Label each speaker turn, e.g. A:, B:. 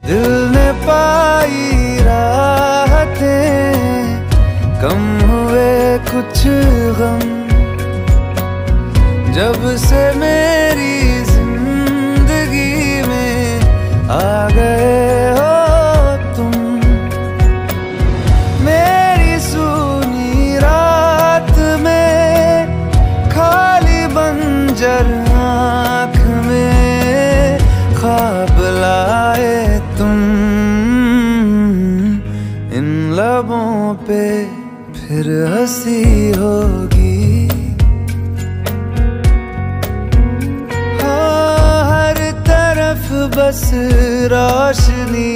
A: दिल ने पाई राहतें, कम हुए कुछ गम, जब से मेरी जिंदगी में आ गए हो तुम। मेरी सूनी रात में खाली बंजर आँख में ख्वाब लाए तुम। इन लबों पे फिर हंसी होगी, हाँ हर तरफ बस रोशनी